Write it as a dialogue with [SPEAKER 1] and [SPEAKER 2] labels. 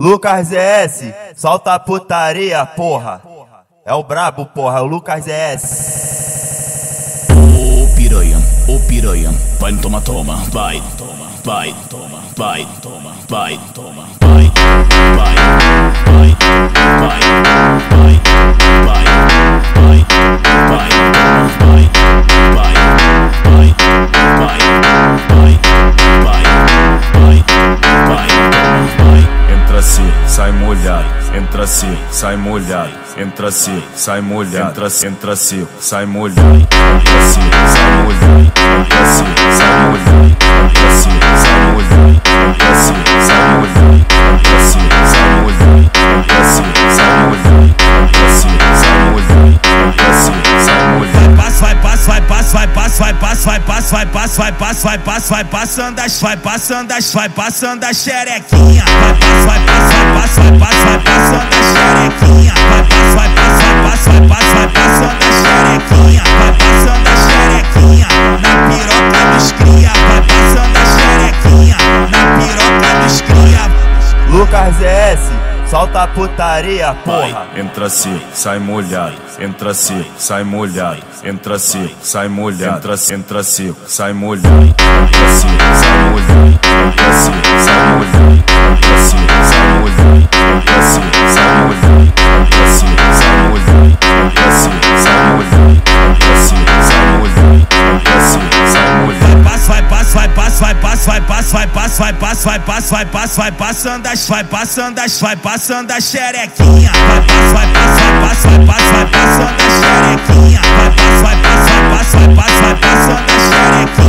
[SPEAKER 1] Lucas ZS, solta a putaria, porra. É o brabo, porra, é o Lucas ZS.
[SPEAKER 2] Ô piranha, vai, toma, vai, toma, vai, toma, vai, toma, vai, toma, vai, vai, vai, vai, vai, vai, vai, vai, vai, vai, entra assim, sai molhado, entra assim, sai molhado, entra assim, sai molhado, entra assim, sai molhado, entra assim, sai molhado, entra assim, sai molhado, entra assim, sai molhado, entra assim, sai molhado, entra assim, sai molhado, entra assim, sai molhado, entra assim, sai molhado, entra assim, sai molhado.
[SPEAKER 3] Vai passando a xerequinha. Vai passando a xerequinha. Vai passando a xerequinha. Vai passando a xerequinha na piroca dos cria. Vai passando a xerequinha na piroca dos cria.
[SPEAKER 1] Lucas ZS, solta a putaria, porra.
[SPEAKER 2] Entra assim, sai molhado, entra assim, sai molhado, entra assim, sai molhado, entra assim, sai molhado, entra assim, sai molhado, entra assim, sai molhado, entra assim, sai molhado, entra assim, sai molhado, entra assim, sai molhado, entra assim, sai molhado, entra assim, sai molhado, entra assim, sai molhado.
[SPEAKER 3] Vai passando a xerequinha. Vai passando a xerequinha. Vai passando a xerequinha.